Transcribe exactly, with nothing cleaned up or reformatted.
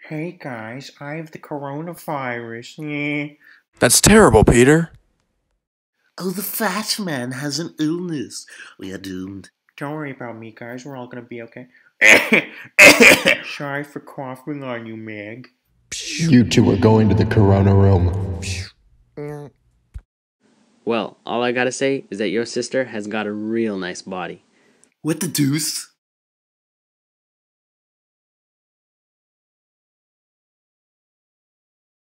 Hey guys, I have the coronavirus. Yeah. That's terrible, Peter. Oh, the fat man has an illness. We are doomed. Don't worry about me, guys. We're all gonna be okay. Sorry for coughing on you, Meg. You two are going to the Corona room. Well, all I gotta say is that your sister has got a real nice body. What the deuce?